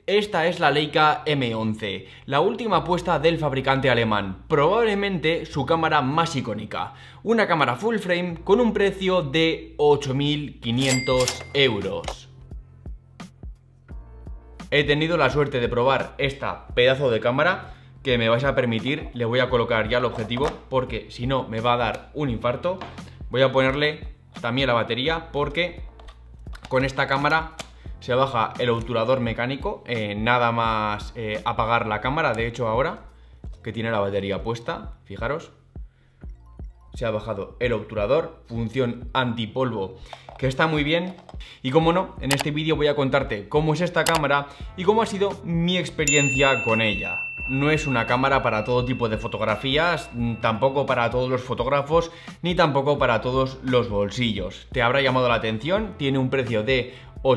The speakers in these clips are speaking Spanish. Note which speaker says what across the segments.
Speaker 1: esta es la Leica M11, la última apuesta del fabricante alemán, probablemente su cámara más icónica. Una cámara full frame con un precio de 8.500 euros. He tenido la suerte de probar esta pedazo de cámara que me vais a permitir, le voy a colocar ya el objetivo porque si no me va a dar un infarto. Voy a ponerle también la batería porque con esta cámara se baja el obturador mecánico, nada más apagar la cámara. De hecho ahora que tiene la batería puesta, fijaros, se ha bajado el obturador, función antipolvo que está muy bien. Y como no, en este vídeo voy a contarte cómo es esta cámara y cómo ha sido mi experiencia con ella. No es una cámara para todo tipo de fotografías, tampoco para todos los fotógrafos, ni tampoco para todos los bolsillos. Te habrá llamado la atención, tiene un precio de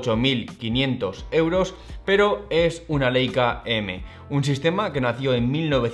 Speaker 1: 8.500 euros, pero es una Leica M, un sistema que nació en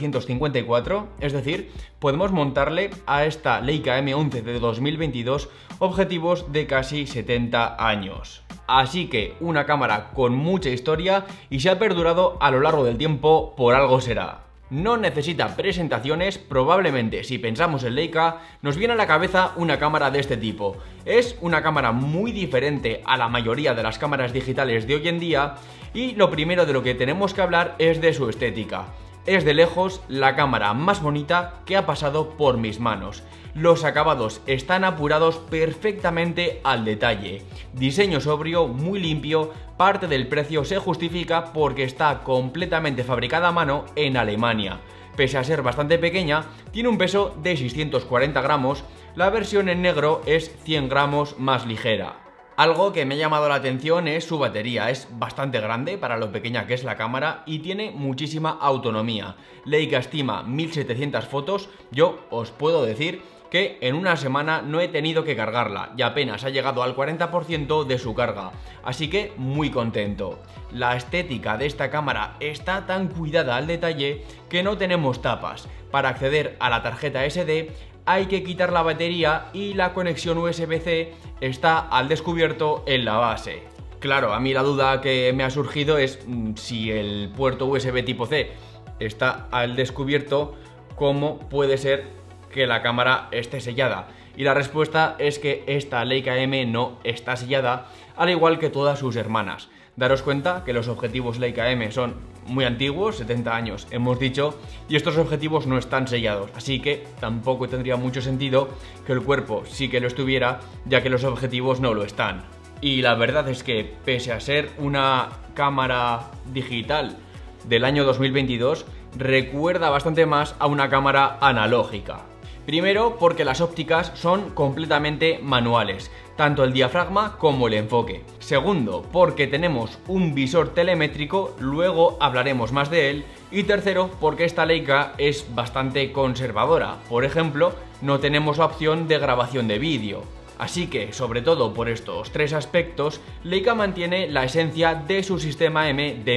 Speaker 1: 1954, es decir, podemos montarle a esta Leica M11 de 2022 objetivos de casi 70 años. Así que una cámara con mucha historia y se ha perdurado a lo largo del tiempo, por algo será. No necesita presentaciones, probablemente si pensamos en Leica nos viene a la cabeza una cámara de este tipo. Es una cámara muy diferente a la mayoría de las cámaras digitales de hoy en día y lo primero de lo que tenemos que hablar es de su estética. Es de lejos la cámara más bonita que ha pasado por mis manos. Los acabados están apurados perfectamente al detalle. Diseño sobrio, muy limpio, parte del precio se justifica porque está completamente fabricada a mano en Alemania. Pese a ser bastante pequeña, tiene un peso de 640 gramos, la versión en negro es 100 gramos más ligera. Algo que me ha llamado la atención es su batería, es bastante grande para lo pequeña que es la cámara y tiene muchísima autonomía. Leica estima 1700 fotos, yo os puedo decir que en una semana no he tenido que cargarla y apenas ha llegado al 40% de su carga, así que muy contento. La estética de esta cámara está tan cuidada al detalle que no tenemos tapas. Para acceder a la tarjeta SD hay que quitar la batería y la conexión USB-C está al descubierto en la base. Claro, a mí la duda que me ha surgido es si el puerto USB tipo C está al descubierto, ¿cómo puede ser que la cámara esté sellada? Y la respuesta es que esta Leica M no está sellada, al igual que todas sus hermanas. Daros cuenta que los objetivos Leica M son muy antiguos, 70 años hemos dicho, y estos objetivos no están sellados, así que tampoco tendría mucho sentido que el cuerpo sí que lo estuviera, ya que los objetivos no lo están. Y la verdad es que pese a ser una cámara digital del año 2022, recuerda bastante más a una cámara analógica. Primero porque las ópticas son completamente manuales, tanto el diafragma como el enfoque. Segundo, porque tenemos un visor telemétrico, luego hablaremos más de él. Y tercero, porque esta Leica es bastante conservadora. Por ejemplo, no tenemos la opción de grabación de vídeo. Así que, sobre todo por estos tres aspectos, Leica mantiene la esencia de su sistema M de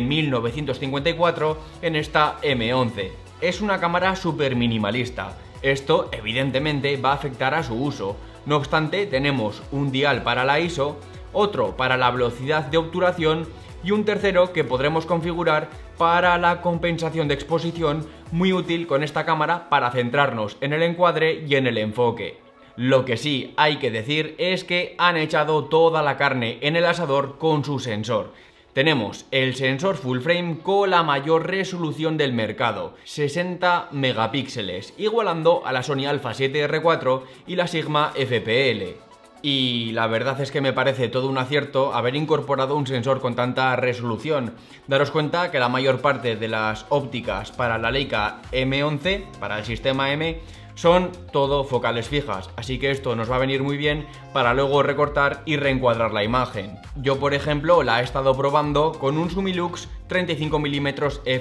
Speaker 1: 1954 en esta M11. Es una cámara súper minimalista. Esto, evidentemente, va a afectar a su uso. No obstante, tenemos un dial para la ISO, otro para la velocidad de obturación y un tercero que podremos configurar para la compensación de exposición, muy útil con esta cámara para centrarnos en el encuadre y en el enfoque. Lo que sí hay que decir es que han echado toda la carne en el asador con su sensor. Tenemos el sensor full frame con la mayor resolución del mercado, 60 megapíxeles, igualando a la Sony Alpha 7R4 y la Sigma FPL. Y la verdad es que me parece todo un acierto haber incorporado un sensor con tanta resolución. Daros cuenta que la mayor parte de las ópticas para la Leica M11, para el sistema M, son todo focales fijas, así que esto nos va a venir muy bien para luego recortar y reencuadrar la imagen. Yo, por ejemplo, la he estado probando con un Sumilux 35mm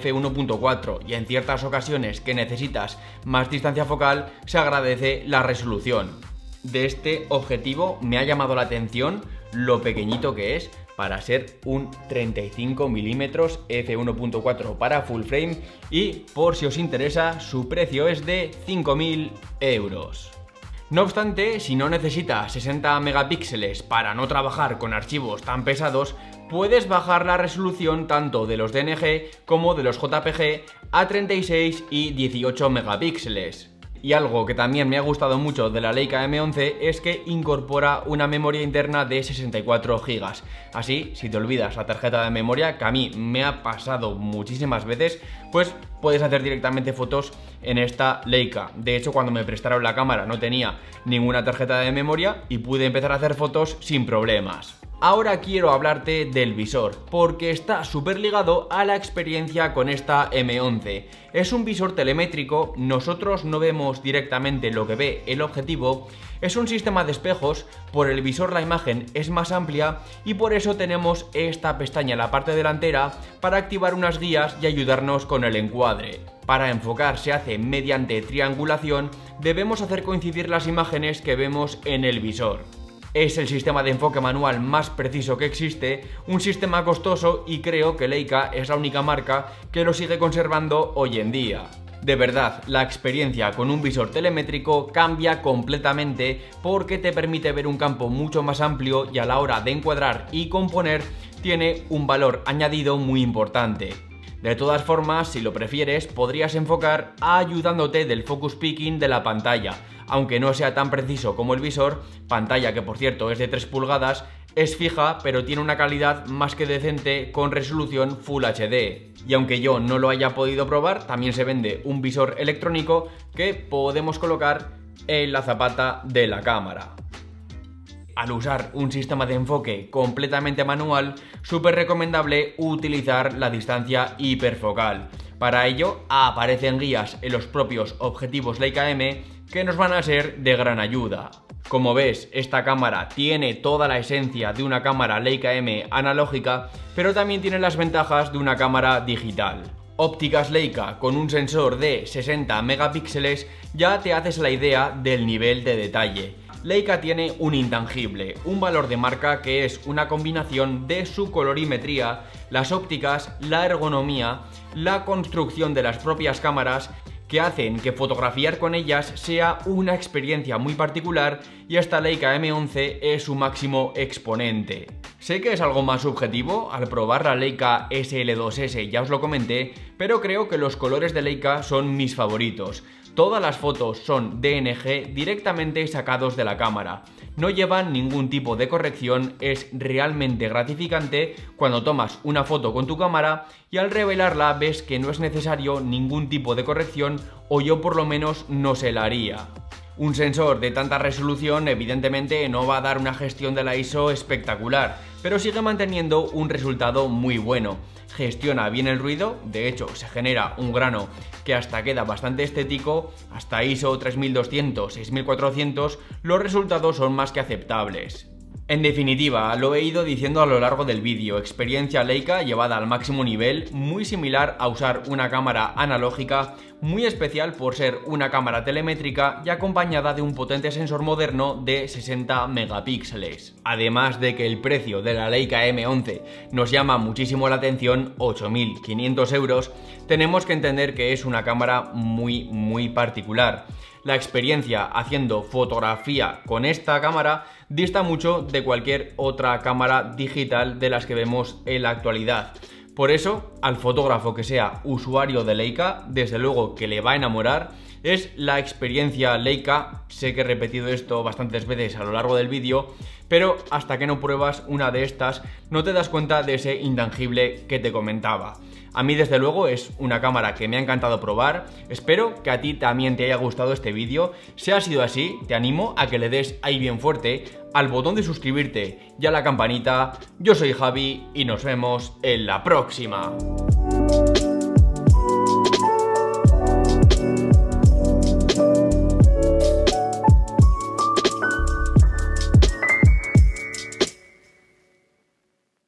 Speaker 1: f1.4 y en ciertas ocasiones que necesitas más distancia focal se agradece la resolución. De este objetivo me ha llamado la atención lo pequeñito que es para ser un 35mm f1.4 para full frame y, por si os interesa, su precio es de 5.000 euros. No obstante, si no necesitas 60 megapíxeles para no trabajar con archivos tan pesados, puedes bajar la resolución tanto de los DNG como de los JPG a 36 y 18 megapíxeles. Y algo que también me ha gustado mucho de la Leica M11 es que incorpora una memoria interna de 64 GB. Así, si te olvidas la tarjeta de memoria, que a mí me ha pasado muchísimas veces, pues puedes hacer directamente fotos en esta Leica. De hecho, cuando me prestaron la cámara no tenía ninguna tarjeta de memoria y pude empezar a hacer fotos sin problemas. Ahora quiero hablarte del visor, porque está súper ligado a la experiencia con esta M11. Es un visor telemétrico, nosotros no vemos directamente lo que ve el objetivo, es un sistema de espejos, por el visor la imagen es más amplia y por eso tenemos esta pestaña en la parte delantera para activar unas guías y ayudarnos con el encuadre. Para enfocar se hace mediante triangulación, debemos hacer coincidir las imágenes que vemos en el visor. Es el sistema de enfoque manual más preciso que existe, un sistema costoso y creo que Leica es la única marca que lo sigue conservando hoy en día. De verdad, la experiencia con un visor telemétrico cambia completamente porque te permite ver un campo mucho más amplio y a la hora de encuadrar y componer tiene un valor añadido muy importante. De todas formas, si lo prefieres, podrías enfocar ayudándote del focus picking de la pantalla. Aunque no sea tan preciso como el visor, pantalla que por cierto es de 3 pulgadas, es fija pero tiene una calidad más que decente con resolución Full HD. Y aunque yo no lo haya podido probar, también se vende un visor electrónico que podemos colocar en la zapata de la cámara. Al usar un sistema de enfoque completamente manual, súper recomendable utilizar la distancia hiperfocal. Para ello aparecen guías en los propios objetivos Leica M que nos van a ser de gran ayuda. Como ves, esta cámara tiene toda la esencia de una cámara Leica M analógica, pero también tiene las ventajas de una cámara digital. Ópticas Leica con un sensor de 60 megapíxeles ya te haces la idea del nivel de detalle. Leica tiene un intangible, un valor de marca que es una combinación de su colorimetría, las ópticas, la ergonomía, la construcción de las propias cámaras que hacen que fotografiar con ellas sea una experiencia muy particular y esta Leica M11 es su máximo exponente. Sé que es algo más subjetivo, al probar la Leica SL2S ya os lo comenté, pero creo que los colores de Leica son mis favoritos. Todas las fotos son DNG directamente sacados de la cámara. No llevan ningún tipo de corrección, es realmente gratificante cuando tomas una foto con tu cámara y al revelarla ves que no es necesario ningún tipo de corrección o yo por lo menos no se la haría. Un sensor de tanta resolución evidentemente no va a dar una gestión de la ISO espectacular, pero sigue manteniendo un resultado muy bueno. Gestiona bien el ruido, de hecho se genera un grano que hasta queda bastante estético, hasta ISO 3200, 6400 los resultados son más que aceptables. En definitiva, lo he ido diciendo a lo largo del vídeo, experiencia Leica llevada al máximo nivel, muy similar a usar una cámara analógica, muy especial por ser una cámara telemétrica y acompañada de un potente sensor moderno de 60 megapíxeles. Además de que el precio de la Leica M11 nos llama muchísimo la atención, 8.500 euros, tenemos que entender que es una cámara muy particular. La experiencia haciendo fotografía con esta cámara dista mucho de cualquier otra cámara digital de las que vemos en la actualidad. Por eso, al fotógrafo que sea usuario de Leica, desde luego que le va a enamorar, es la experiencia Leica. Sé que he repetido esto bastantes veces a lo largo del vídeo, pero hasta que no pruebas una de estas no te das cuenta de ese intangible que te comentaba. A mí desde luego es una cámara que me ha encantado probar, espero que a ti también te haya gustado este vídeo. Si ha sido así, te animo a que le des ahí bien fuerte al botón de suscribirte y a la campanita. Yo soy Javi y nos vemos en la próxima.